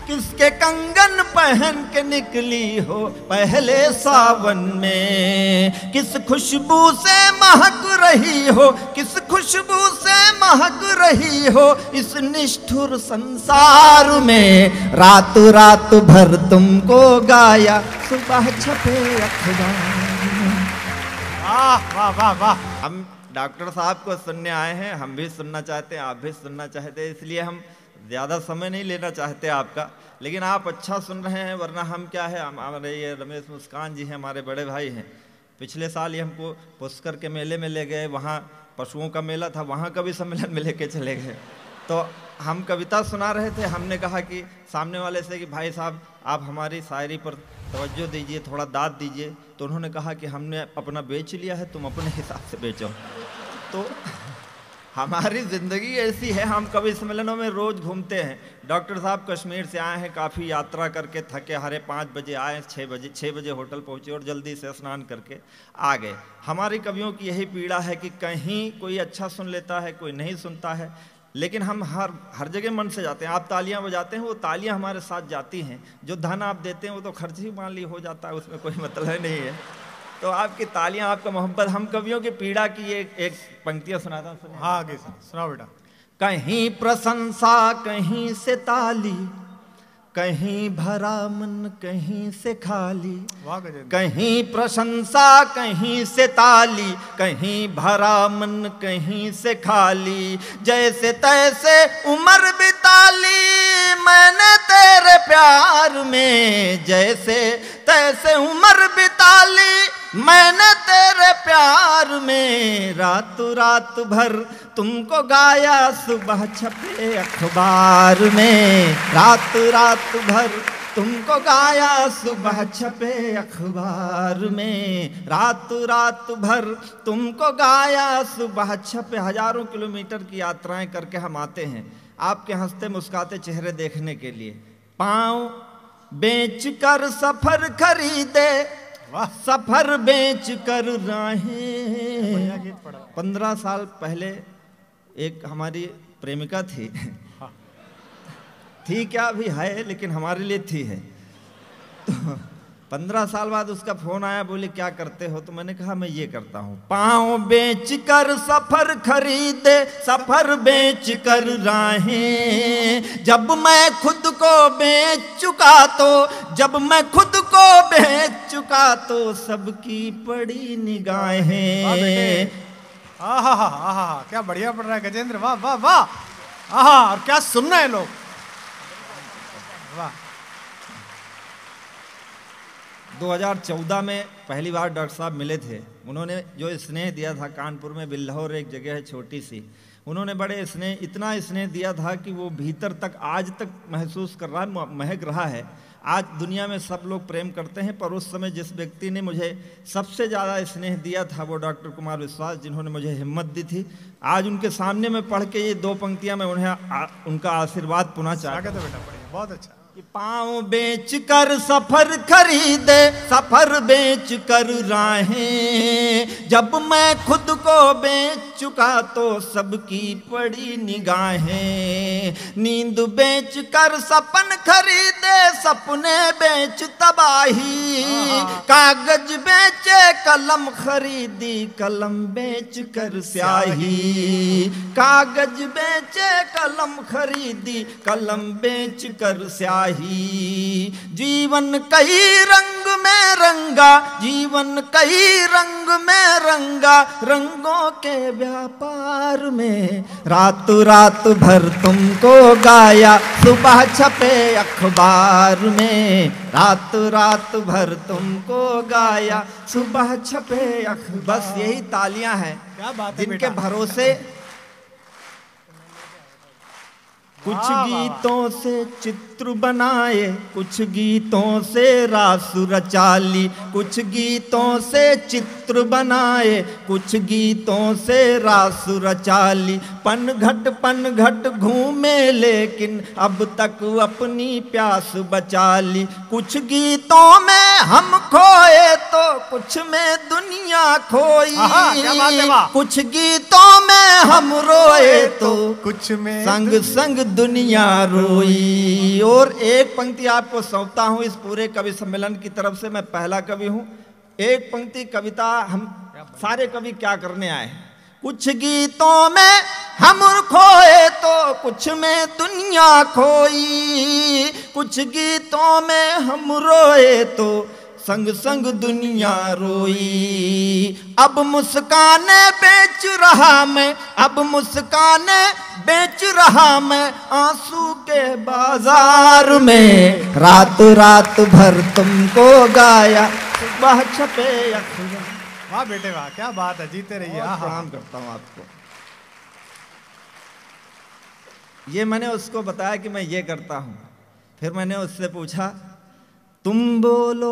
किसके कंगन पहन के निकली हो पहले सावन में, किस खुशबू से महक रही हो, किस खुशबू से महक रही हो इस निष्ठुर संसार में। रात रात भर तुमको गाया सुबह छपे अखबार में। वाह वाह वाह वाह। हम डॉक्टर साहब को सुनने आए हैं, हम भी सुनना चाहते हैं, आप भी सुनना चाहते हैं, इसलिए हम ज़्यादा समय नहीं लेना चाहते आपका, लेकिन आप अच्छा सुन रहे हैं। वरना हम क्या है, हमारे ये रमेश मुस्कान जी हैं, हमारे बड़े भाई हैं। पिछले साल ही हमको पुष्कर के मेले में ले गए, वहाँ पशुओं का मेला था, वहाँ का भी सम्मेलन में लेके चले गए। तो हम कविता सुना रहे थे, हमने कहा कि सामने वाले से कि भाई साहब आप हमारी शायरी पर तवज्जो दीजिए, थोड़ा दाद दीजिए। तो उन्होंने कहा कि हमने अपना बेच लिया है, तुम अपने हिसाब से बेचो। तो हमारी ज़िंदगी ऐसी है, हम कवि सम्मेलनों में रोज़ घूमते हैं। डॉक्टर साहब कश्मीर से आए हैं, काफ़ी यात्रा करके थके हारे 5 बजे आए, 6 बजे होटल पहुँचे और जल्दी से स्नान करके आ गए। हमारे कवियों की यही पीड़ा है कि कहीं कोई अच्छा सुन लेता है, कोई नहीं सुनता है, लेकिन हम हर जगह मन से जाते हैं। आप तालियां बजाते हैं, वो तालियां हमारे साथ जाती हैं। जो धन आप देते हैं वो तो खर्च ही मान ली हो जाता है, उसमें कोई मतलब नहीं है। तो आपकी तालियां, आपका मोहब्बत, हम कवियों की पीड़ा की एक पंक्तियां सुनाता हूँ। हाँ आगे सुनाओ बेटा। कहीं प्रशंसा कहीं से ताली, कहीं भरा मन कहीं से खाली। कहीं प्रशंसा कहीं से ताली, कहीं भरा मन कहीं से खाली। जैसे तैसे उम्र बिताली मैंने तेरे प्यार में, जैसे तैसे उम्र बिताली मैंने तेरे प्यार में। रात रात भर तुमको गाया सुबह छपे अखबार में। रात रात भर तुमको गाया सुबह छपे अखबार में। रात रात भर तुमको गाया सुबह छपे। हजारों किलोमीटर की यात्राएं करके हम आते हैं आपके हंसते मुस्कुराते चेहरे देखने के लिए। पाँव बेच कर सफर खरीदे, सफर बेच कर राहें। 15 साल पहले एक हमारी प्रेमिका थी, थी क्या भी है, लेकिन हमारे लिए थी है। तो 15 साल बाद उसका फोन आया, बोले क्या करते हो? तो मैंने कहा मैं ये करता हूँ। पाँव बेच कर सफर खरीदे, सफर बेच कर राहें। जब मैं खुद को बेच चुका तो, जब मैं खुद को बेच चुका तो सबकी पड़ी निगाहें। आहा हा हा, क्या बढ़िया पढ़ रहा है गजेंद्र, वाह वाह वाह। आहा, और क्या सुन रहे हैं लोग, वाह। 2014 में पहली बार डॉक्टर साहब मिले थे। उन्होंने जो स्नेह दिया था, कानपुर में बिल्हौर एक जगह है छोटी सी, उन्होंने बड़े स्नेह, इतना स्नेह दिया था कि वो भीतर तक आज तक महसूस कर रहा है, महक रहा है। आज दुनिया में सब लोग प्रेम करते हैं, पर उस समय जिस व्यक्ति ने मुझे सबसे ज़्यादा स्नेह दिया था वो डॉक्टर कुमार विश्वास, जिन्होंने मुझे हिम्मत दी थी। आज उनके सामने में पढ़ के ये 2 पंक्तियां मैं उन्हें उनका आशीर्वाद पुनः चाहता हूं। बेटा बढ़िया, बहुत अच्छा। पाँव बेच कर सफर खरीदे, सफर बेच कर राहें। जब मैं खुद को बेच चुका तो सबकी पड़ी निगाहें। नींद बेच कर सपन खरीदे, सपने बेच तबाही। कागज बेचे कलम खरीदी, कलम बेच कर स्याही। कागज बेचे कलम खरीदी, कलम बेच कर स्याही। जीवन कई रंग में रंगा, जीवन कई रंग में रंगा, रंगों के व्यापार में। रात रात भर तुमको गाया सुबह छपे अखबार में। रात रात भर तुमको गाया सुबह छपे अखबार। बस यही तालियां हैं जिनके भरोसे कुछ गीतों से चित्र बनाए, कुछ गीतों से रास रचा ली, कुछ गीतों से चित्र चित्र बनाए, कुछ गीतों से रास रचा ली। पन घट घूमे लेकिन अब तक अपनी प्यास बचा ली। कुछ गीतों में हम खोए तो कुछ में दुनिया खोई। क्या बात है, वाह। कुछ गीतों में हम रोए तो कुछ में संग संग दुनिया रोई। और एक पंक्ति आपको सौंपता हूं इस पूरे कवि सम्मेलन की तरफ से, मैं पहला कवि हूं। एक पंक्ति कविता हम सारे कवि क्या करने आए हैं। कुछ गीतों में हम खोए तो कुछ में दुनिया खोई। कुछ गीतों में हम रोए तो संग संग दुनिया रोई। अब मुस्काने बेच रहा मैं, अब मुस्काने बेच रहा मैं आंसू के बाजार में। रात रात भर तुमको गाया, सुबह छपे अखबार। वाह बेटे वाह, क्या बात है, जीते रहिए। प्रणाम करता हूँ आपको। ये मैंने उसको बताया कि मैं ये करता हूं। फिर मैंने उससे पूछा, तुम बोलो,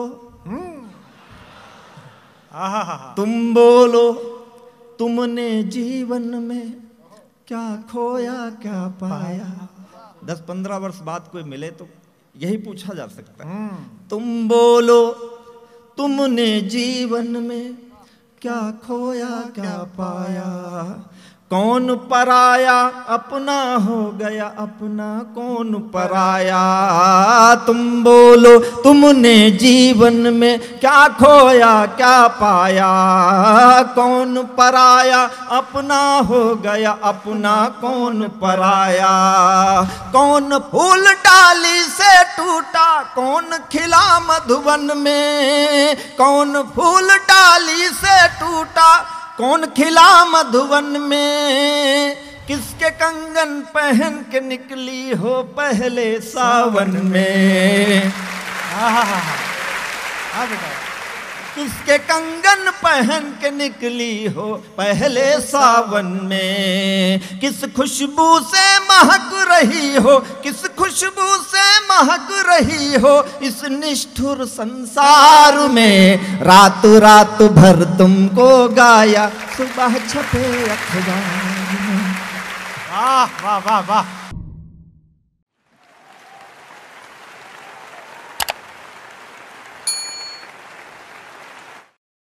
तुम बोलो, तुमने जीवन में क्या खोया क्या पाया। 10-15 वर्ष बाद कोई मिले तो यही पूछा जा सकता है। तुम बोलो, तुमने जीवन में क्या खोया क्या पाया। कौन पराया अपना हो गया अपना, कौन पराया। तुम बोलो, तुमने जीवन में क्या खोया क्या पाया। कौन पराया अपना हो गया अपना, कौन पराया। कौन फूल डाली से टूटा, कौन खिला मधुवन में। कौन फूल डाली से टूटा, कौन खिला मधुवन में। किसके कंगन पहन के निकली हो पहले सावन में। किसके कंगन पहन के निकली हो पहले सावन में। किस खुशबू से महक रही हो, किस खुशबू से महक रही हो इस निष्ठुर संसार में। रात रात भर तुमको गाया, सुबह छपे अखबार में। वाह वाह वाह वाह।